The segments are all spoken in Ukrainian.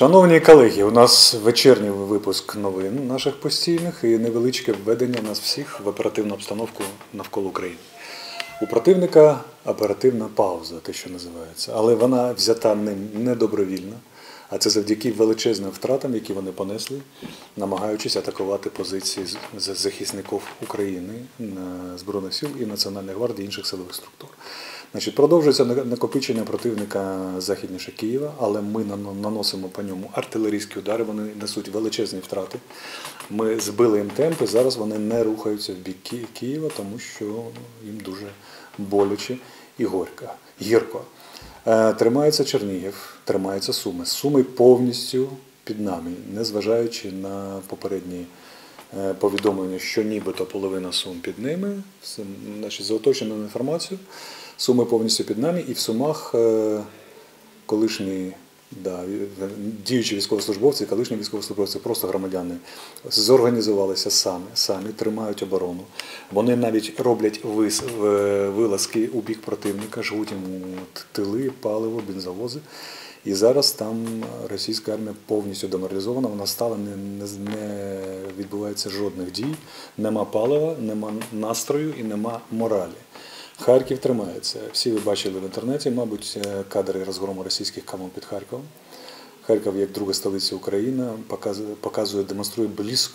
Шановні колеги, у нас вечірній випуск новин наших постійних і невеличке введення нас всіх в оперативну обстановку навколо України. У противника оперативна пауза, те, що називається, але вона взята ним не добровільно, а це завдяки величезним втратам, які вони понесли, намагаючись атакувати позиції захисників України, Збройних сил і Національної гвардії, інших силових структур. Значить, продовжується накопичення противника західніше Києва, але ми наносимо по ньому артилерійські удари, вони несуть величезні втрати. Ми збили їм темпи, зараз вони не рухаються в бік Києва, тому що їм дуже боляче і гірко. Тримається Чернігів, тримається Суми. Суми повністю під нами, незважаючи на попередні повідомлення, що нібито половина Сум під ними, значить, за оточеною інформацією, Суми повністю під нами, і в Сумах колишні діючі військовослужбовці, колишні військовослужбовці, просто громадяни, зорганізувалися самі тримають оборону. Вони навіть роблять вилазки у бік противника, жгуть йому тили, паливо, бензовози. І зараз там російська армія повністю деморалізована, вона стала, не відбувається жодних дій, нема палива, нема настрою і нема моралі. Харків тримається. Всі ви бачили в інтернеті, мабуть, кадри розгрому російських колон під Харковом. Харків, як друга столиця України, показує, демонструє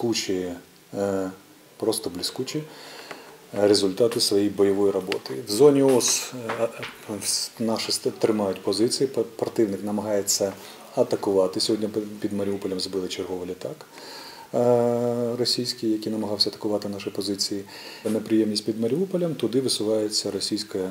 просто блискучі результати своєї бойової роботи. В зоні ОС наші тримають позиції, противник намагається атакувати. Сьогодні під Маріуполем збили черговий літак російський, який намагався атакувати наші позиції. Неприємність під Маріуполем, туди висувається російська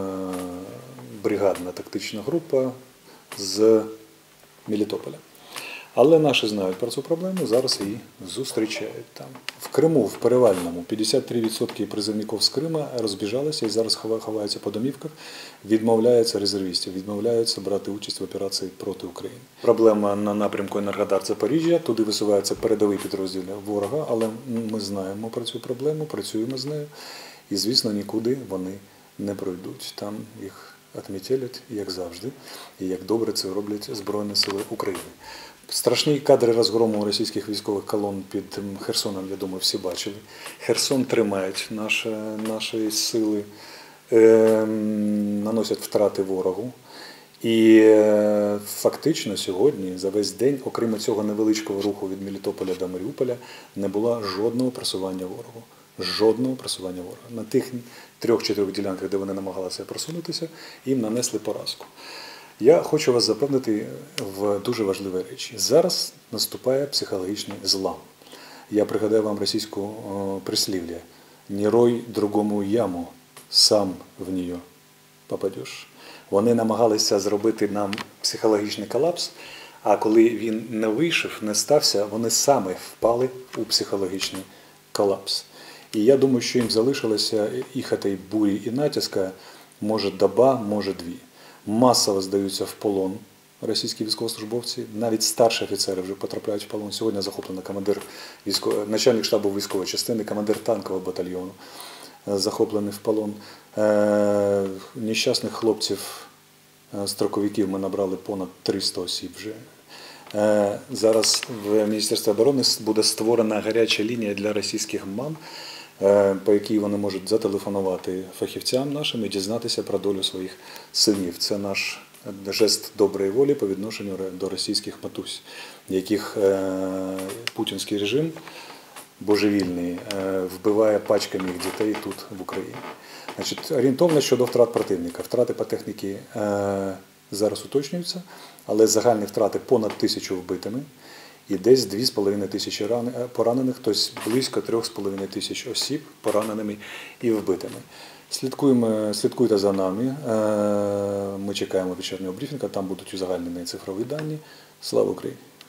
бригадна тактична група з Мелітополя. Але наші знають про цю проблему, зараз її зустрічають там. В Криму, в Перевальному, 53% призовників з Крима розбіжалися і зараз ховаються по домівках, відмовляються резервістів, відмовляються брати участь в операції проти України. Проблема на напрямку Енергодар-Запоріжжя, туди висуваються передові підрозділи ворога, але ми знаємо про цю проблему, працюємо з нею і, звісно, нікуди вони не пройдуть. Там їх відмітелять, як завжди, і як добре це роблять Збройні Сили України. Страшні кадри розгрому російських військових колон під Херсоном, я думаю, всі бачили. Херсон тримають наші сили, наносять втрати ворогу. І фактично сьогодні, за весь день, окрім цього невеличкого руху від Мелітополя до Маріуполя, не було жодного просування ворогу. Жодного просування ворога. На тих 3-4 ділянках, де вони намагалися просунутися, їм нанесли поразку. Я хочу вас запевнити в дуже важливі речі. Зараз наступає психологічний злам. Я пригадаю вам російську прислів'я «Не рой другому яму, сам в неї попадеш». Вони намагалися зробити нам психологічний колапс, а коли він не вийшов, не стався, вони самі впали у психологічний колапс. І я думаю, що їм залишилося їх цієї бурі і натиска, може доба, може дві. Масово здаються в полон російські військовослужбовці, навіть старші офіцери вже потрапляють в полон. Сьогодні захоплено начальник штабу військової частини, командир танкового батальйону захоплений в полон. Нещасних хлопців, строковиків ми набрали понад 300 осіб вже. Зараз в Міністерстві оборони буде створена гаряча лінія для російських мам, по якій вони можуть зателефонувати фахівцям нашим і дізнатися про долю своїх синів. Це наш жест доброї волі по відношенню до російських матусь, яких путінський режим божевільний вбиває пачками їх дітей тут, в Україні. Значить, орієнтовно щодо втрат противника. Втрати по техніці зараз уточнюються, але загальні втрати понад 1000 вбитими і десь 2500 поранених, тобто близько 3500 осіб пораненими і вбитими. Слідкуйте за нами, ми чекаємо вечірнього брифінгу, там будуть узагальнені цифрові дані. Слава Україні!